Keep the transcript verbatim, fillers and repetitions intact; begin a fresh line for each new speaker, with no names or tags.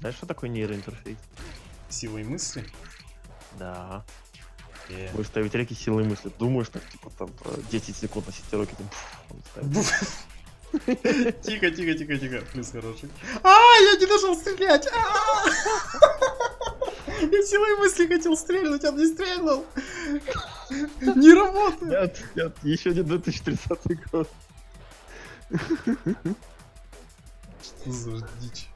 Знаешь, что такое нейроинтерфейс?
Силой мысли?
Да.
Э.
Будешь ставить реки силой мысли. Думаешь, так, типа, там, десять секунд на сетероке, там, пфф,
Тихо, тихо, тихо, тихо. Плюс хороший. А, я не нажал стрелять! Я силой мысли хотел стрельнуть, а не стрельнул. Не работает.
Нет, нет, еще не две тысячи тридцатый год.
Что за дичь?